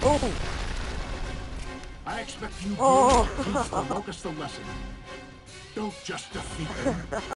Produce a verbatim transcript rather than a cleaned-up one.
Oh! I expect you Oh. to teach the locusts a lesson. Don't just defeat them.